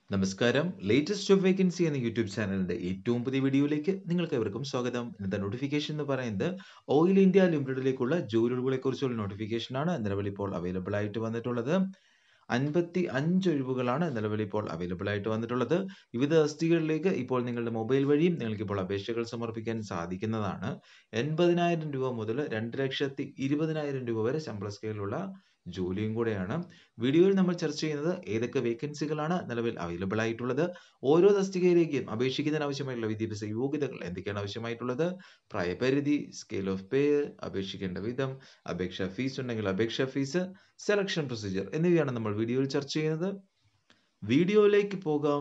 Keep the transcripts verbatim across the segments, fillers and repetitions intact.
നമസ്കാരം latest job vacancy എന്ന YouTube ചാനലിന്റെ ഏറ്റവും പുതിയ വീഡിയോയിലേക്ക് നിങ്ങൾക്ക് എവർക്കും സ്വാഗതം. ഇന്നത്തെ നോട്ടിഫിക്കേഷൻ എന്ന് പറയുന്നത് ഓയിൽ ഇന്ത്യ ലിമിറ്റഡിലേക്കുള്ള ജോലികളെ കുറിച്ചുള്ള നോട്ടിഫിക്കേഷൻ ആണ് നിലവിൽ ഇപ്പോൾ അവൈലബിൾ ആയിട്ട് വന്നിട്ടുള്ളത്. അൻപത്തി അഞ്ച് ഒഴിവുകളാണ് നിലവിൽ ഇപ്പോൾ അവൈലബിൾ ആയിട്ട് വന്നിട്ടുള്ളത്. വിവിധ തസ്തികകളിലേക്ക് ഇപ്പോൾ നിങ്ങളുടെ മൊബൈൽ വഴിയും നിങ്ങൾക്ക് ഇപ്പോൾ അപേക്ഷകൾ സമർപ്പിക്കാൻ സാധിക്കുന്നതാണ്. എൺപതിനായിരം രൂപ മുതൽ രണ്ട് ലക്ഷത്തി ഇരുപതിനായിരം രൂപ വരെ ശമ്പള സ്കെയിലുള്ള ജോലിയും കൂടെയാണ്. വീഡിയോയിൽ നമ്മൾ ചർച്ച ചെയ്യുന്നത് ഏതൊക്കെ വേക്കൻസികളാണ് നിലവിൽ അവൈലബിൾ ആയിട്ടുള്ളത്, ഓരോ തസ്തികയിലേക്കും അപേക്ഷിക്കുന്നതിന് ആവശ്യമായിട്ടുള്ള വിദ്യാഭ്യാസ യോഗ്യതകൾ എന്തൊക്കെയാണ് ആവശ്യമായിട്ടുള്ളത്, പ്രായപരിധി, സ്കെയിൽ ഓഫ് പേ, അപേക്ഷിക്കേണ്ട വിധം, അപേക്ഷാ ഫീസ് ഉണ്ടെങ്കിൽ അപേക്ഷാ ഫീസ്, സെലക്ഷൻ പ്രൊസീജിയർ എന്നിവയാണ് നമ്മൾ വീഡിയോയിൽ ചർച്ച ചെയ്യുന്നത്. വീഡിയോയിലേക്ക് പോകാം.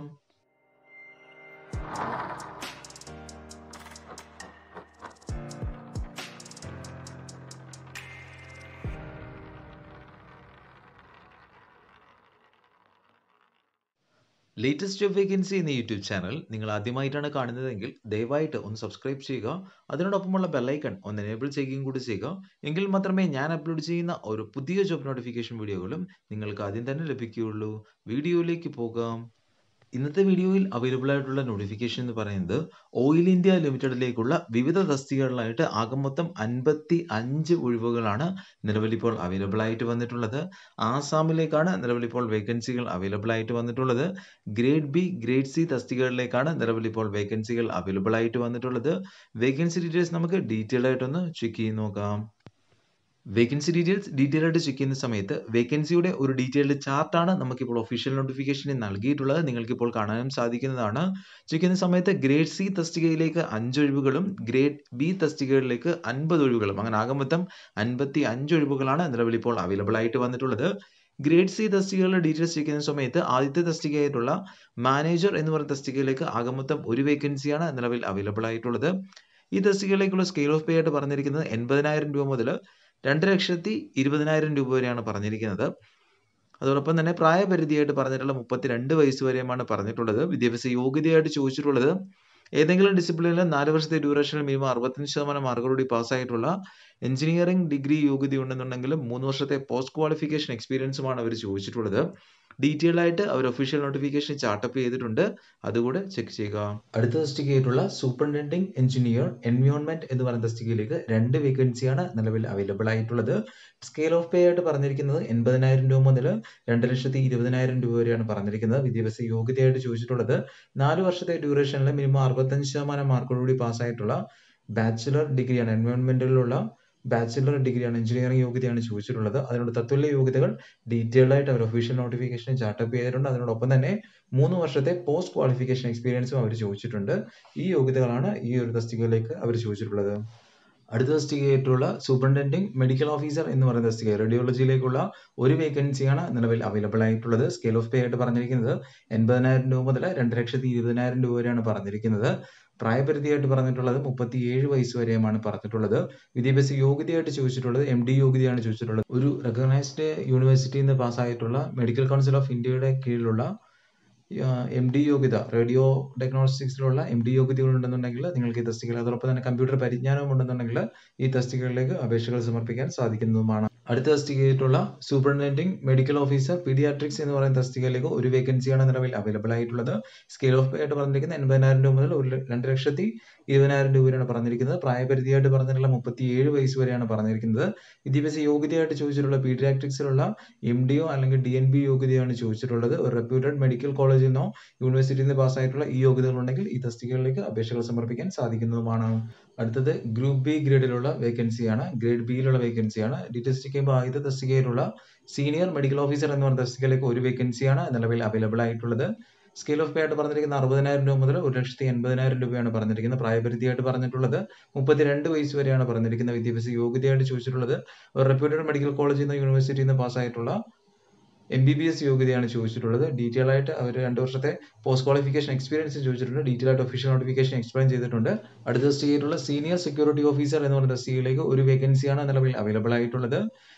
ലേറ്റസ്റ്റ് ജോബ് വേക്കൻസി എന്ന യൂട്യൂബ് ചാനൽ നിങ്ങൾ ആദ്യമായിട്ടാണ് കാണുന്നതെങ്കിൽ ദയവായിട്ട് ഒന്ന് സബ്സ്ക്രൈബ് ചെയ്യുക. അതിനോടൊപ്പമുള്ള ബെല്ലൈക്കൺ ഒന്ന് എനേബിൾ ചെയ്യുകയും കൂടി ചെയ്യുക. എങ്കിൽ മാത്രമേ ഞാൻ അപ്ലോഡ് ചെയ്യുന്ന ഒരു പുതിയ ജോബ് നോട്ടിഫിക്കേഷൻ വീഡിയോകളും നിങ്ങൾക്ക് ആദ്യം തന്നെ ലഭിക്കുകയുള്ളൂ. വീഡിയോയിലേക്ക് പോകാം. ഇന്നത്തെ വീഡിയോയിൽ അവൈലബിൾ ആയിട്ടുള്ള നോട്ടിഫിക്കേഷൻ എന്ന് പറയുന്നത് ഓയിൽ ഇന്ത്യ ലിമിറ്റഡിലേക്കുള്ള വിവിധ തസ്തികകളിലായിട്ട് ആകെ മൊത്തം അൻപത്തി അഞ്ച് ഒഴിവുകളാണ് നിലവിൽ ഇപ്പോൾ അവൈലബിൾ ആയിട്ട് വന്നിട്ടുള്ളത്. ആസാമിലേക്കാണ് നിലവിൽ ഇപ്പോൾ വേക്കൻസികൾ അവൈലബിൾ ആയിട്ട് വന്നിട്ടുള്ളത്. ഗ്രേഡ് ബി, ഗ്രേഡ് സി തസ്തികകളിലേക്കാണ് നിലവിൽ ഇപ്പോൾ വേക്കൻസികൾ അവൈലബിൾ ആയിട്ട് വന്നിട്ടുള്ളത്. വേക്കൻസി ഡീറ്റെയിൽസ് നമുക്ക് ഡീറ്റെയിൽ ആയിട്ടൊന്ന് ചെക്ക് ചെയ്ത് നോക്കാം. വേക്കൻസി ഡീറ്റെയിൽസ് ഡീറ്റെയിൽ ആയിട്ട് ചെക്ക് ചെയ്യുന്ന സമയത്ത് വേക്കൻസിയുടെ ഒരു ഡീറ്റെയിൽഡ് ചാർട്ടാണ് നമുക്കിപ്പോൾ ഒഫീഷ്യൽ നോട്ടിഫിക്കേഷനിൽ നൽകിയിട്ടുള്ളത്. നിങ്ങൾക്കിപ്പോൾ കാണാനും സാധിക്കുന്നതാണ്. ചെക്ക് ചെയ്യുന്ന സമയത്ത് ഗ്രേഡ് സി തസ്തികയിലേക്ക് അഞ്ച് ഒഴിവുകളും ഗ്രേഡ് ബി തസ്തികകളിലേക്ക് അൻപത് ഒഴിവുകളും, അങ്ങനെ ആകെ മൊത്തം അൻപത്തി അഞ്ച് ഒഴിവുകളാണ് നിലവിൽ ഇപ്പോൾ അവൈലബിൾ ആയിട്ട് വന്നിട്ടുള്ളത്. ഗ്രേഡ് സി തസ്തികകളുടെ ഡീറ്റെയിൽസ് ചെക്ക് ചെയ്യുന്ന സമയത്ത് ആദ്യത്തെ തസ്തികയായിട്ടുള്ള മാനേജർ എന്ന് പറയുന്ന തസ്തികയിലേക്ക് ആകെ മൊത്തം ഒരു വേക്കൻസിയാണ് നിലവിൽ അവൈലബിൾ ആയിട്ടുള്ളത്. ഈ തസ്തികയിലേക്കുള്ള സ്കെയിൽ ഓഫ് പേ ആയിട്ട് പറഞ്ഞിരിക്കുന്നത് എൺപതിനായിരം രൂപ മുതൽ രണ്ട് ലക്ഷത്തി ഇരുപതിനായിരം രൂപ വരെയാണ് പറഞ്ഞിരിക്കുന്നത്. അതോടൊപ്പം തന്നെ പ്രായപരിധിയായിട്ട് പറഞ്ഞിട്ടുള്ള മുപ്പത്തിരണ്ട് വയസ്സ് വരെയുമാണ് പറഞ്ഞിട്ടുള്ളത്. വിദ്യാഭ്യാസ യോഗ്യതയായിട്ട് ചോദിച്ചിട്ടുള്ളത് ഏതെങ്കിലും ഡിസിപ്ലിനിൽ നാല് വർഷത്തെ ഡ്യൂറേഷനിൽ മിനിമം അറുപത്തഞ്ച് ശതമാനം മാർക്കോടുകൂടി പാസ്സായിട്ടുള്ള എഞ്ചിനീയറിംഗ് ഡിഗ്രി യോഗ്യത ഉണ്ടെന്നുണ്ടെങ്കിലും മൂന്ന് വർഷത്തെ പോസ്റ്റ് ക്വാളിഫിക്കേഷൻ എക്സ്പീരിയൻസുമാണ് അവർ ചോദിച്ചിട്ടുള്ളത്. ഡീറ്റെയിൽ ആയിട്ട് അവർ ഒഫീഷ്യൽ നോട്ടിഫിക്കേഷൻ ചാർട്ടപ്പ് ചെയ്തിട്ടുണ്ട്, അതുകൂടെ ചെക്ക് ചെയ്യുക. അടുത്ത തസ്തികയായിട്ടുള്ള സൂപ്പറിൻറ്റൻഡിംഗ് എഞ്ചിനീയർ എൻവയോൺമെന്റ് എന്ന് പറയുന്ന തസ്തികയിലേക്ക് രണ്ട് വേക്കൻസിയാണ് നിലവിൽ അവൈലബിൾ ആയിട്ടുള്ളത്. സ്കെയിൽ ഓഫ് പേ ആയിട്ട് പറഞ്ഞിരിക്കുന്നത് എൺപതിനായിരം രൂപ മുതൽ രണ്ട് ലക്ഷത്തി ഇരുപതിനായിരം രൂപ വരെയാണ് പറഞ്ഞിരിക്കുന്നത്. വിദ്യാഭ്യാസ യോഗ്യതയായിട്ട് ചോദിച്ചിട്ടുള്ളത് നാല് വർഷത്തെ ഡ്യൂറേഷനിൽ മിനിമം അറുപത്തഞ്ച് ശതമാനം മാർക്കോടുകൂടി പാസ്സായിട്ടുള്ള ബാച്ചിലർ ഡിഗ്രിയാണ്, എൻവയോൺമെന്റിലുള്ള ബാച്ചിലർ ഡിഗ്രിയാണ്, എഞ്ചിനീയറിംഗ് യോഗ്യതയാണ് ചോദിച്ചിട്ടുള്ളത്. അതിനോട് തത്തുല്യ യോഗ്യതകൾ ഡീറ്റെയിൽഡ് ആയിട്ട് അവർ ഒഫീഷ്യൽ നോട്ടിഫിക്കേഷൻ ചാർട്ടപ്പ് ചെയ്തിട്ടുണ്ട്. അതിനോടൊപ്പം തന്നെ മൂന്ന് വർഷത്തെ പോസ്റ്റ് ക്വാളിഫിക്കേഷൻ എക്സ്പീരിയൻസും അവർ ചോദിച്ചിട്ടുണ്ട്. ഈ യോഗ്യതകളാണ് ഈ ഒരു തസ്തികയിലേക്ക് അവർ ചോദിച്ചിട്ടുള്ളത്. അടുത്ത തസ്തികയായിട്ടുള്ള സൂപ്പറിൻറ്റൻഡിംഗ് മെഡിക്കൽ ഓഫീസർ എന്ന് പറയുന്ന തസ്തിക, റേഡിയോളജിയിലേക്കുള്ള ഒരു വേക്കൻസിയാണ് നിലവിൽ അവൈലബിൾ ആയിട്ടുള്ളത്. സ്കെയിൽ ഓഫ് പേ ആയിട്ട് പറഞ്ഞിരിക്കുന്നത് എൺപതിനായിരം രൂപ മുതൽ രണ്ട് ലക്ഷത്തി ഇരുപതിനായിരം രൂപ വരെയാണ് പറഞ്ഞിരിക്കുന്നത്. പ്രായപരിധിയായിട്ട് പറഞ്ഞിട്ടുള്ളത് മുപ്പത്തിയേഴ് വയസ്സ് വരെയുമാണ് പറഞ്ഞിട്ടുള്ളത്. വിദ്യാഭ്യാസ യോഗ്യതയായിട്ട് ചോദിച്ചിട്ടുള്ളത് എം ഡി യോഗ്യതയാണ് ചോദിച്ചിട്ടുള്ളത്. ഒരു റെക്കഗ്നൈസ്ഡ് യൂണിവേഴ്സിറ്റിയിൽ നിന്ന് പാസ്സായിട്ടുള്ള മെഡിക്കൽ കൗൺസിൽ ഓഫ് ഇന്ത്യയുടെ കീഴിലുള്ള എം ഡി യോഗ്യത, റേഡിയോ ഡയഗ്നോസ്റ്റിക്സിലുള്ള എം ഡി യോഗ്യതകൾ ഉണ്ടെന്നുണ്ടെങ്കിൽ നിങ്ങൾക്ക് ഈ തസ്തികകൾ, അതോടൊപ്പം തന്നെ കമ്പ്യൂട്ടർ പരിജ്ഞാനവും ഉണ്ടെന്നുണ്ടെങ്കിൽ ഈ തസ്തികകളിലേക്ക് അപേക്ഷകൾ സമർപ്പിക്കാൻ സാധിക്കുന്നതുമാണ്. അടുത്ത തസ്തികയായിട്ടുള്ള സൂപ്പറിൻറ്റൻഡിംഗ് മെഡിക്കൽ ഓഫീസർ പീഡിയാട്രിക്സ് എന്ന് പറയുന്ന തസ്തികയിലേക്ക് ഒരു വേക്കൻസിയാണ് നിലവിൽ അവൈലബിൾ ആയിട്ടുള്ളത്. സ്കെയിൽ ഓഫ് പേ ആയിട്ട് പറഞ്ഞിരിക്കുന്നത് എൺപതിനായിരം രൂപ മുതൽ ഒരു രണ്ട് ലക്ഷത്തി ഇരുപതിനായിരം രൂപ വരെയാണ് പറഞ്ഞിരിക്കുന്നത്. പ്രായപരിധിയായിട്ട് പറഞ്ഞിട്ടുള്ള മുപ്പത്തിയേഴ് വയസ്സ് വരെയാണ് പറഞ്ഞിരിക്കുന്നത്. വിദ്യാഭ്യാസ യോഗ്യതയായിട്ട് ചോദിച്ചിട്ടുള്ള പീഡിയാട്രിക്സിലുള്ള എം ഡിയോ അല്ലെങ്കിൽ ഡി എൻ ബി യോഗ്യതയാണ് ചോദിച്ചിട്ടുള്ളത്. ഒരു റെപ്യൂട്ടഡ് മെഡിക്കൽ കോളേജിൽ നിന്നോ യൂണിവേഴ്സിറ്റിയിൽ നിന്ന് പാസ്സായിട്ടുള്ള ഈ യോഗ്യതകൾ ഉണ്ടെങ്കിൽ ഈ തസ്തികകളിലേക്ക് അപേക്ഷകൾ സമർപ്പിക്കാൻ സാധിക്കുന്നതുമാണ്. അടുത്തത് ഗ്രൂപ്പ് ബി ഗ്രേഡിലുള്ള വേക്കൻസിയാണ്, ഗ്രേഡ് ബിയിലുള്ള വേക്കൻസിയാണ്. ഡീറ്റെയിൽസ് ചെയ്യുമ്പോൾ ആദ്യത്തെ തസ്തികയിലുള്ള സീനിയർ മെഡിക്കൽ ഓഫീസർ എന്ന് പറയുന്ന തസ്തികയിലേക്ക് ഒരു വേക്കൻസിയാണ് നിലവിൽ അവൈലബിൾ ആയിട്ടുള്ളത്. സ്കെയിൽ ഓഫ് പേ ആയിട്ട് പറഞ്ഞിരിക്കുന്ന അറുപതിനായിരം രൂപ മുതൽ ഒരു ലക്ഷത്തി എൺപതിനായിരം രൂപയാണ് പറഞ്ഞിരിക്കുന്നത്. പ്രായപരിധിയായിട്ട് പറഞ്ഞിട്ടുള്ളത് മുപ്പത്തിരണ്ട് വയസ്സ് വരെയാണ് പറഞ്ഞിരിക്കുന്നത്. വിദ്യാഭ്യാസ യോഗ്യതയായിട്ട് ചോദിച്ചിട്ടുള്ളത് ഒരു റെപ്യൂട്ടഡ് മെഡിക്കൽ കോളേജിൽ നിന്ന് യൂണിവേഴ്സിറ്റിയിൽ നിന്ന് പാസ്സായിട്ടുള്ള എം ബി ബി എസ് യോഗ്യതയാണ് ചോദിച്ചിട്ടുള്ളത്. ഡീറ്റെയിൽ ആയിട്ട് അവർ രണ്ട് വർഷത്തെ പോസ്റ്റ് ക്വാളിഫിക്കേഷൻ എക്സ്പീരിയൻസ് ചോദിച്ചിട്ടുണ്ട്. ഡീറ്റെയിൽ ആയിട്ട് ഒഫീഷ്യൽ നോട്ടിഫിക്കേഷൻ എക്സ്പ്ലെയിൻ ചെയ്തിട്ടുണ്ട്. അടുത്ത തസ്തികയിലുള്ള സീനിയർ സെക്യൂരിറ്റി ഓഫീസർ എന്ന് പറയുന്ന തസ്തികയിലേക്ക് ഒരു വേക്കൻസിയാണ് നിലവിൽ അവൈലബിൾ ആയിട്ടുള്ളത്.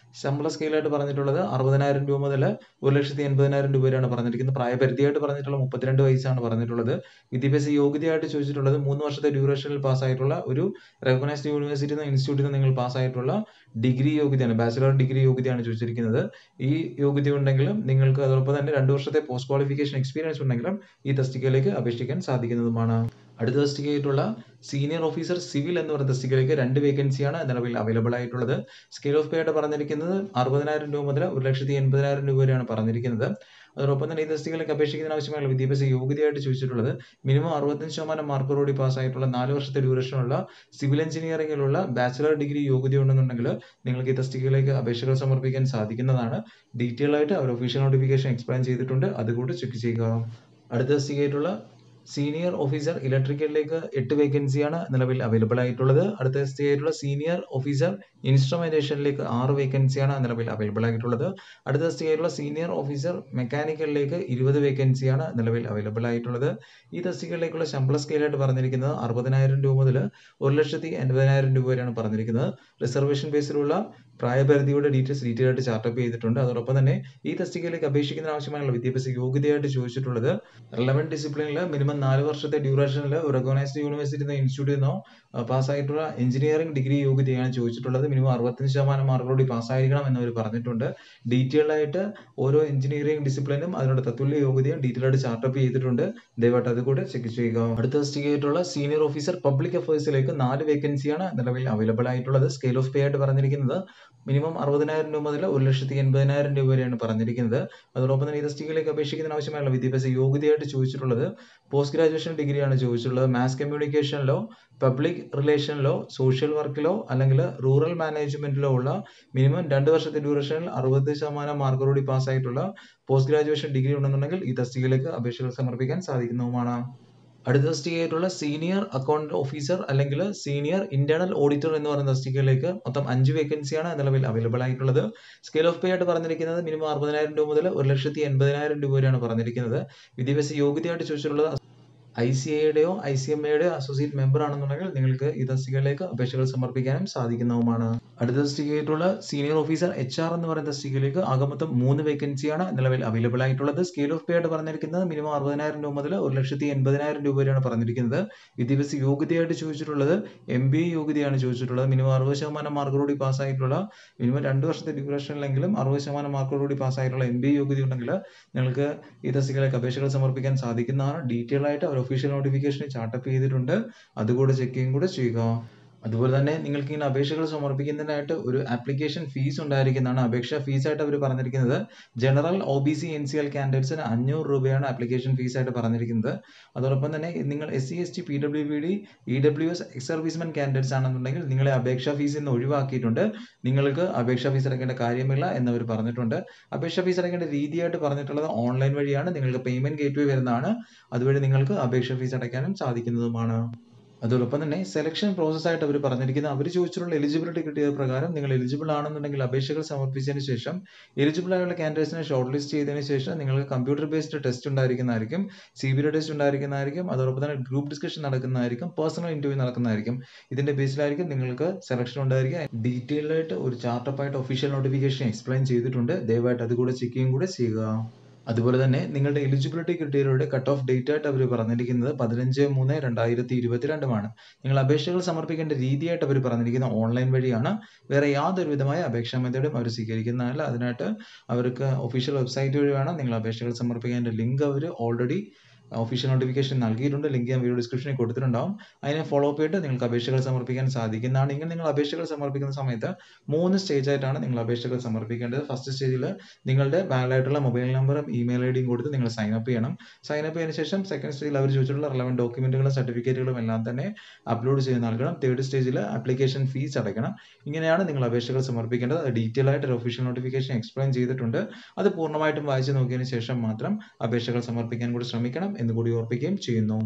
ശമ്പള സ്കെയിലായിട്ട് പറഞ്ഞിട്ടുള്ളത് അറുപതിനായിരം രൂപ മുതൽ ഒരു ലക്ഷത്തി എൺപതിനായിരം രൂപ വരെയാണ് പറഞ്ഞിരിക്കുന്നത്. പ്രായപരിധിയായിട്ട് പറഞ്ഞിട്ടുള്ള മുപ്പത്തിരണ്ട് വയസ്സാണ് പറഞ്ഞിട്ടുള്ളത്. വിദ്യാഭ്യാസ യോഗ്യതയായിട്ട് ചോദിച്ചിട്ടുള്ളത് മൂന്ന് വർഷത്തെ ഡ്യൂറേഷനിൽ പാസ്സായിട്ടുള്ള ഒരു റെക്കഗ്നൈസ്ഡ് യൂണിവേഴ്സിറ്റിയിൽ നിന്ന് ഇൻസ്റ്റിറ്റ്യൂട്ടിൽ നിന്ന് നിങ്ങൾ പാസ്സായിട്ടുള്ള ഡിഗ്രി യോഗ്യതയാണ്, ബാച്ചിലർ ഡിഗ്രി യോഗ്യതയാണ് ചോദിച്ചിരിക്കുന്നത്. ഈ യോഗ്യത ഉണ്ടെങ്കിലും നിങ്ങൾക്ക് അതോടൊപ്പം തന്നെ രണ്ട് വർഷത്തെ പോസ്റ്റ് ക്വാളിഫിക്കേഷൻ എക്സ്പീരിയൻസ് ഉണ്ടെങ്കിലും ഈ തസ്തികയിലേക്ക് അപേക്ഷിക്കാൻ സാധിക്കുന്നതുമാണ്. അടുത്ത തസ്തികയായിട്ടുള്ള സീനിയർ ഓഫീസർ സിവിൽ എന്ന് പറയുന്ന തസ്തികയിലേക്ക് രണ്ട് വേക്കൻസിയാണ് നിലവിൽ അവൈലബിൾ ആയിട്ടുള്ളത്. സ്കെയിൽ ഓഫ് പേ ആയിട്ട് പറഞ്ഞിരിക്കുന്നത് അറുപതിനായിരം രൂപ മുതൽ ഒരു ലക്ഷത്തി എൺപതിനായിരം രൂപ വരെയാണ് പറഞ്ഞിരിക്കുന്നത്. അതോടൊപ്പം തന്നെ ഈ തസ്തികയിലേക്ക് അപേക്ഷിക്കുന്നതിന് ആവശ്യമായുള്ള വിദ്യാഭ്യാസ യോഗ്യതയായിട്ട് ചോദിച്ചിട്ടുള്ളത് മിനിമം അറുപത്തഞ്ച് ശതമാനം മാർക്കോടുകൂടി പാസ്സായിട്ടുള്ള നാല് വർഷത്തെ ഡ്യൂറേഷനുള്ള സിവിൽ എഞ്ചിനീയറിംഗിലുള്ള ബാച്ചിലർ ഡിഗ്രി യോഗ്യത ഉണ്ടെന്നുണ്ടെങ്കിൽ നിങ്ങൾക്ക് ഈ തസ്തികയിലേക്ക് അപേക്ഷകൾ സമർപ്പിക്കാൻ സാധിക്കുന്നതാണ്. ഡീറ്റെയിൽ ആയിട്ട് അവർ ഒഫീഷ്യൽ നോട്ടിഫിക്കേഷൻ എക്സ്പ്ലെയിൻ ചെയ്തിട്ടുണ്ട്, അതുകൂടി ചെക്ക് ചെയ്യുക. അടുത്ത തസ്തികയായിട്ടുള്ള സീനിയർ ഓഫീസർ ഇലക്ട്രിക്കലിലേക്ക് എട്ട് വേക്കൻസിയാണ് നിലവിൽ അവൈലബിൾ ആയിട്ടുള്ളത്. അടുത്ത തസ്തികയായിട്ടുള്ള സീനിയർ ഓഫീസർ ഇൻസ്ട്രുമെന്റേഷനിലേക്ക് ആറ് വേക്കൻസിയാണ് നിലവിൽ അവൈലബിൾ ആയിട്ടുള്ളത്. അടുത്ത തസ്തികയായിട്ടുള്ള സീനിയർ ഓഫീസർ മെക്കാനിക്കലിലേക്ക് ഇരുപത് വേക്കൻസിയാണ് നിലവിൽ അവൈലബിൾ ആയിട്ടുള്ളത്. ഈ തസ്തികയിലേക്കുള്ള ശമ്പള സ്കെയിലായിട്ട് പറഞ്ഞിരിക്കുന്നത് അറുപതിനായിരം രൂപ മുതൽ ഒരു ലക്ഷത്തി എൺപതിനായിരം രൂപ വരെയാണ് പറഞ്ഞിരിക്കുന്നത്. റിസർവേഷൻ ബേസിലുള്ള പ്രായപരിധിയുടെ ഡീറ്റെയിൽസ് ഡീറ്റെയിൽ ആയിട്ട് ചാർട്ടപ്പ് ചെയ്തിട്ടുണ്ട്. അതോടൊപ്പം തന്നെ ഈ തസ്തികയിലേക്ക് അപേക്ഷിക്കുന്നതിന് ആവശ്യമായുള്ള വിദ്യാഭ്യാസ യോഗ്യതയായിട്ട് ചോദിച്ചിട്ടുള്ളത് റെലവന്റ് ഡിസിപ്ലിനിൽ മിനിമം നാല് വർഷത്തെ ഡ്യൂറേഷനിൽ റെക്കഗ്നൈസ്ഡ് യൂണിവേഴ്സിറ്റി ഇൻസ്റ്റിറ്റ്യൂട്ടിൽ നിന്നോ പാസ്സായിട്ടുള്ള എഞ്ചിനീയറിംഗ് ഡിഗ്രി യോഗ്യതയാണ് ചോദിച്ചിട്ടുള്ളത്. മിനിമം അറുപത്തഞ്ച് ശതമാനം മാർക്കോടി പാസ്സായിരിക്കണം എന്നവർ പറഞ്ഞിട്ടുണ്ട്. ഡീറ്റെയിൽ ആയിട്ട് ഓരോ എഞ്ചിനീയറിംഗ് ഡിസിപ്ലിനും അതിനുള്ള തത്തുല്യ യോഗ്യതയും ഡീറ്റെയിൽ ആയിട്ട് ചാർട്ടപ്പ് ചെയ്തിട്ടുണ്ട്. ദയവായിട്ട് അത് കൂടെ ചെക്ക് ചെയ്യുക. അടുത്ത തസ്തികയായിട്ടുള്ള സീനിയർ ഓഫീസർ പബ്ലിക് അഫയേഴ്സിലേക്ക് നാല് വേക്കൻസിയാണ് നിലവിൽ അവൈലബിൾ ആയിട്ടുള്ളത്. സ്കെയിൽ ഓഫ് പേ ആയിട്ട് പറഞ്ഞിരിക്കുന്നത് മിനിമം അറുപതിനായിരം രൂപ മുതൽ ഒരു ലക്ഷത്തി എൺപതിനായിരം രൂപ വരെയാണ് പറഞ്ഞിരിക്കുന്നത്. അതോടൊപ്പം തന്നെ ഈ തസ്തികയിലേക്ക് അപേക്ഷിക്കുന്നതിന് ആവശ്യമായുള്ള വിദ്യാഭ്യാസ യോഗ്യതയായിട്ട് ചോദിച്ചിട്ടുള്ളത് പോസ്റ്റ് ഗ്രാജുവേഷൻ ഡിഗ്രിയാണ് ചോദിച്ചിട്ടുള്ളത്. മാസ് കമ്മ്യൂണിക്കേഷനിലോ പബ്ലിക് റിലേഷനിലോ സോഷ്യൽ വർക്കിലോ അല്ലെങ്കിൽ റൂറൽ മാനേജ്മെന്റിലോ ഉള്ള മിനിമം രണ്ട് വർഷത്തെ ഡ്യൂറേഷനിൽ അറുപത് ശതമാനം മാർക്കോടുകൂടി പാസ്സായിട്ടുള്ള പോസ്റ്റ് ഗ്രാജുവേഷൻ ഡിഗ്രി ഉണ്ടെന്നുണ്ടെങ്കിൽ ഈ തസ്തികയിലേക്ക് അപേക്ഷകൾ സമർപ്പിക്കാൻ സാധിക്കുന്നതുമാണ്. അടുത്ത തസ്തികയായിട്ടുള്ള സീനിയർ അക്കൗണ്ട് ഓഫീസർ അല്ലെങ്കിൽ സീനിയർ ഇന്റേണൽ ഓഡിറ്റർ എന്ന് പറയുന്ന തസ്തികയിലേക്ക് മൊത്തം അഞ്ച് വേക്കൻസിയാണ് നിലവിൽ അവൈലബിൾ ആയിട്ടുള്ളത്. സ്കെയിൽ ഓഫ് പേ ആയിട്ട് പറഞ്ഞിരിക്കുന്നത് മിനിമം അറുപതിനായിരം രൂപ മുതൽ ഒരു ലക്ഷത്തി എൺപതിനായിരം രൂപ വരെയാണ് പറഞ്ഞിരിക്കുന്നത്. വിദ്യാഭ്യാസ യോഗ്യതയായിട്ട് ചോദിച്ചിട്ടുള്ളത് ഐ സി ഐയുടെയോ ഐ സി എം എയുടെയോ അസോസിയേറ്റ് മെമ്പർ ആണെന്നുണ്ടെങ്കിൽ നിങ്ങൾക്ക് ഈ തസ്തികയിലേക്ക് അപേക്ഷകൾ സമർപ്പിക്കാനും സാധിക്കുന്നതുമാണ്. അടുത്ത തസ്തികയായിട്ടുള്ള സീനിയർ ഓഫീസർ എച്ച് ആർ എന്ന് പറയുന്ന തസ്തികയിലേക്ക് ആകെ മൊത്തം മൂന്ന് വേക്കൻസിയാണ് നിലവിൽ അവൈലബിൾ ആയിട്ടുള്ളത്. സ്കെയിൽ ഓഫ് പേ ആയിട്ട് പറഞ്ഞിരിക്കുന്നത് മിനിമം അറുപതിനായിരം രൂപ മുതൽ ഒരു ലക്ഷത്തി എൺപതിനായിരം രൂപ വരെയാണ് പറഞ്ഞിരിക്കുന്നത്. വിദ്യാഭ്യാസ യോഗ്യതയായിട്ട് ചോദിച്ചിട്ടുള്ളത് എം ബി എ യോഗ്യതയാണ് ചോദിച്ചിട്ടുള്ളത്. മിനിമം അറുപത് ശതമാനം മാർക്കോടുകൂടി പാസ്സായിട്ടുള്ള മിനിമം രണ്ട് വർഷത്തെ ഡ്യൂറേഷനിലെങ്കിലും അറുപത് ശതമാനം മാർക്കോടുകൂടി പാസ്സായിട്ടുള്ള എം ബി എ യോഗ്യത ഉണ്ടെങ്കിൽ നിങ്ങൾക്ക് ഈ തസ്തികയിലേക്ക് അപേക്ഷകൾ സമർപ്പിക്കാൻ സാധിക്കുന്നതാണ്. ഡീറ്റെയിൽ ആയിട്ട് അവർ ഒഫീഷ്യൽ നോട്ടിഫിക്കേഷൻ ചാർട്ടപ്പ് ചെയ്തിട്ടുണ്ട്, അതുകൂടെ ചെക്ക് ചെയ്യും കൂടെ ചെയ്യുക. അതുപോലെ തന്നെ നിങ്ങൾക്ക് ഇങ്ങനെ അപേക്ഷകൾ സമർപ്പിക്കുന്നതിനായിട്ട് ഒരു ആപ്ലിക്കേഷൻ ഫീസ് ഉണ്ടായിരിക്കുന്നതാണ്. അപേക്ഷ ഫീസ് ആയിട്ട് അവർ പറഞ്ഞിരിക്കുന്നത് general O B C N C L കാൻഡിഡേറ്റ്സിന് അഞ്ഞൂറ് രൂപയാണ് ആപ്ലിക്കേഷൻ ഫീസ് ആയിട്ട് പറഞ്ഞിരിക്കുന്നത്. അതോടൊപ്പം തന്നെ നിങ്ങൾ S C S T P W B D E W S ex servicemen candidates ആണെന്നുണ്ടെങ്കിൽ നിങ്ങളെ അപേക്ഷാ ഫീസിൽ നിന്ന് ഒഴിവാക്കിയിട്ടുണ്ട്. നിങ്ങൾക്ക് അപേക്ഷാ ഫീസ് അടയ്ക്കേണ്ട കാര്യമില്ല എന്നവർ പറഞ്ഞിട്ടുണ്ട്. അപേക്ഷാ ഫീസ് അടയ്ക്കേണ്ട രീതിയായിട്ട് പറഞ്ഞിട്ടുള്ളത് ഓൺലൈൻ വഴിയാണ്. നിങ്ങൾക്ക് പേയ്മെന്റ് ഗേറ്റ് വേ വരുന്നതാണ്. അതുവഴി നിങ്ങൾക്ക് അപേക്ഷാ ഫീസ് അടയ്ക്കാനും സാധിക്കുന്നതുമാണ്. അതോടൊപ്പം തന്നെ സെലക്ഷൻ പ്രോസസ് ആയിട്ട് അവർ പറഞ്ഞിരിക്കുന്നത് അവർ ചോദിച്ചിട്ടുള്ള എലിജിബിലിറ്റി കിട്ടിയ പ്രകാരം നിങ്ങൾ എലിജിബിൾ ആണെന്നുണ്ടെങ്കിൽ അപേക്ഷകൾ സമർപ്പിച്ചതിന് ശേഷം എലിജിബിൾ ആയുള്ള കാൻഡിഡേറ്റ്സിനെ ഷോർട്ട് ലിസ്റ്റ് ചെയ്തതിന് ശേഷം നിങ്ങൾക്ക് കമ്പ്യൂട്ടർ ബേസ്ഡ് ടെസ്റ്റ് ഉണ്ടായിരിക്കുന്നതായിരിക്കും, സി ബി ടെസ്റ്റ് ഉണ്ടായിരിക്കുന്നതായിരിക്കും. അതോടൊപ്പം തന്നെ ഗ്രൂപ്പ് ഡിസ്കഷൻ നടക്കുന്നതായിരിക്കും, പേഴ്സണൽ ഇന്റർവ്യൂ നടക്കുന്നതായിരിക്കും. ഇതിന്റെ ബേസിലായിരിക്കും നിങ്ങൾക്ക് സെലക്ഷൻ ഉണ്ടായിരിക്കുക. ഡീറ്റെയിൽ ആയിട്ട് ഒരു ചാർട്ടപ്പ് ആയിട്ട് ഒഫീഷ്യൽ നോട്ടിഫിക്കേഷൻ എക്സ്പ്ലെയിൻ ചെയ്തിട്ടുണ്ട്. ദയവായിട്ട് അതുകൂടെ ചെക്ക് ചെയ്യും കൂടെ ചെയ്യുക. അതുപോലെ തന്നെ നിങ്ങളുടെ എലിജിബിലിറ്റി ക്രിറ്റീരിയയുടെ കട്ട് ഓഫ് ഡേറ്റ് ആയിട്ട് അവർ പറഞ്ഞിരിക്കുന്നത് പതിനഞ്ച് മൂന്ന് രണ്ടായിരത്തി ഇരുപത്തിരണ്ടുമാണ്. നിങ്ങൾ അപേക്ഷകൾ സമർപ്പിക്കേണ്ട രീതിയായിട്ട് അവർ പറഞ്ഞിരിക്കുന്നത് ഓൺലൈൻ വഴിയാണ്. വേറെ യാതൊരു വിധമായ അപേക്ഷാ മെത്തേഡും അവർ സ്വീകരിക്കുന്നതല്ല. അതിനായിട്ട് അവർക്ക് ഒഫീഷ്യൽ വെബ്സൈറ്റ് വഴി വേണം നിങ്ങൾ അപേക്ഷകൾ സമർപ്പിക്കേണ്ട ലിങ്ക് അവർ ഓൾറെഡി ഒഫീഷ്യൽ നോട്ടിഫിക്കേഷൻ നൽകിയിട്ടുണ്ട്. ലിങ്ക് ഞാൻ വീഡിയോ ഡിസ്ക്രിപ്ഷനിൽ കൊടുത്തിട്ടുണ്ടാവും. അതിനെ ഫോളോ അപ്പ് ചെയ്തിട്ട് നിങ്ങൾക്ക് അപേക്ഷകൾ സമർപ്പിക്കാൻ സാധിക്കുന്നതാണ്. ഇങ്ങനെ നിങ്ങൾ അപേക്ഷകൾ സമർപ്പിക്കുന്ന സമയത്ത് മൂന്ന് സ്റ്റേജ് ആയിട്ടാണ് നിങ്ങൾ അപേക്ഷകൾ സമർപ്പിക്കേണ്ടത്. ഫസ്റ്റ് സ്റ്റേജിൽ നിങ്ങളുടെ വാലിഡ് ആയിട്ടുള്ള മൊബൈൽ നമ്പറും ഇമെയിൽ ഐ ഡിയും കൊടുത്ത് നിങ്ങൾ സൈൻ അപ്പ് ചെയ്യണം. സൈൻ അപ്പ് ചെയ്തതിനു ശേഷം സെക്കൻഡ് സ്റ്റേജിൽ അവർ ചോദിച്ചിട്ടുള്ള റെലവന്റ് ഡോക്യുമെന്റുകളും സർട്ടിഫിക്കറ്റുകളും എല്ലാം തന്നെ അപ്ലോഡ് ചെയ്ത് നൽകണം. തേർഡ് സ്റ്റേജിൽ ആപ്ലിക്കേഷൻ ഫീസ് അടയ്ക്കണം. ഇങ്ങനെയാണ് നിങ്ങൾ അപേക്ഷകൾ സമർപ്പിക്കേണ്ടത്. അത് ഡീറ്റെയിൽ ആയിട്ട് ഒഫീഷ്യൽ നോട്ടിഫിക്കേഷൻ എക്സ്പ്ലെയിൻ ചെയ്തിട്ടുണ്ട്. അത് പൂർണ്ണമായിട്ടും വായിച്ചു നോക്കിയതിനു ശേഷം മാത്രം അപേക്ഷകൾ സമർപ്പിക്കാൻ കൂടി ശ്രമിക്കണം എന്ന് കൂടി ഓർപ്പിക്കുകയും ചെയ്യുന്നു.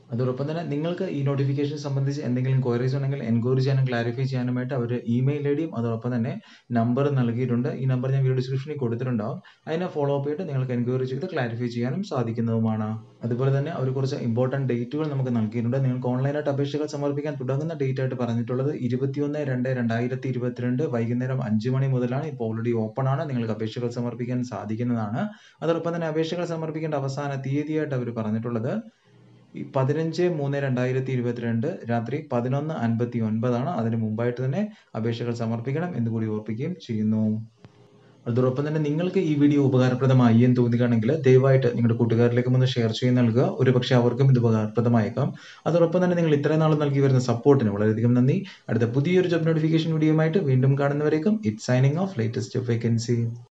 അതോടൊപ്പം തന്നെ നിങ്ങൾക്ക് ഈ നോട്ടിഫിക്കേഷൻ സംബന്ധിച്ച് എന്തെങ്കിലും ക്വയറീസ് ഉണ്ടെങ്കിൽ എൻക്വയറി ചെയ്യാനും ക്ലാരിഫൈ ചെയ്യാനുമായിട്ട് അവർ ഇമെയിൽ ഐ ഡിയും അതോടൊപ്പം തന്നെ നമ്പർ നൽകിയിട്ടുണ്ട്. ഈ നമ്പർ ഞാൻ വീഡിയോ ഡിസ്ക്രിപ്ഷനിൽ കൊടുത്തിട്ടുണ്ടാവും. അതിനെ ഫോളോ അപ്പ് ചെയ്തിട്ട് നിങ്ങൾക്ക് എൻക്വയറി ചെയ്ത് ക്ലാരിഫൈ ചെയ്യാനും സാധിക്കുന്നതുമാണ്. അതുപോലെ തന്നെ അവർ കുറച്ച് ഇമ്പോർട്ടൻറ്റ് ഡേറ്റുകൾ നമുക്ക് നൽകിയിട്ടുണ്ട്. നിങ്ങൾക്ക് ഓൺലൈനായിട്ട് അപേക്ഷകൾ സമർപ്പിക്കാൻ തുടങ്ങുന്ന ഡേറ്റ് ആയിട്ട് പറഞ്ഞിട്ടുള്ളത് ഇരുപത്തിയൊന്ന് രണ്ട് രണ്ടായിരത്തി ഇരുപത്തിരണ്ട് വൈകുന്നേരം അഞ്ച് മണി മുതലാണ്. ഇപ്പോൾ ഓൾറെഡി ഓപ്പൺ ആണ്. നിങ്ങൾക്ക് അപേക്ഷകൾ സമർപ്പിക്കാൻ സാധിക്കുന്നതാണ്. അതോടൊപ്പം തന്നെ അപേക്ഷകൾ സമർപ്പിക്കേണ്ട അവസാന തീയതിയായിട്ട് അവർ പറഞ്ഞിട്ടുള്ളത് പതിനഞ്ച് മൂന്ന് രണ്ടായിരത്തി ഇരുപത്തിരണ്ട് രാത്രി പതിനൊന്ന് അൻപത്തി ഒൻപതാണ്. അതിന് മുമ്പായിട്ട് തന്നെ അപേക്ഷകൾ സമർപ്പിക്കണം എന്ന് കൂടി ഓർപ്പിക്കുകയും ചെയ്യുന്നു. അതോടൊപ്പം തന്നെ നിങ്ങൾക്ക് ഈ വീഡിയോ ഉപകാരപ്രദമായി എന്ന് തോന്നുകയാണെങ്കിൽ ദയവായിട്ട് നിങ്ങളുടെ കൂട്ടുകാരിലേക്കും ഒന്ന് ഷെയർ ചെയ്ത് നൽകുക. ഒരുപക്ഷെ അവർക്കും ഇത് ഉപകാരപ്രദമായേക്കാം. അതോടൊപ്പം തന്നെ നിങ്ങൾ ഇത്രയും നാൾ നൽകി വരുന്ന സപ്പോർട്ടിന് വളരെയധികം നന്ദി. അടുത്ത പുതിയൊരു ജോബ് നോട്ടിഫിക്കേഷൻ വീഡിയോയുമായിട്ട് വീണ്ടും കാണുന്നവരേക്കും it signing off latest vacancy.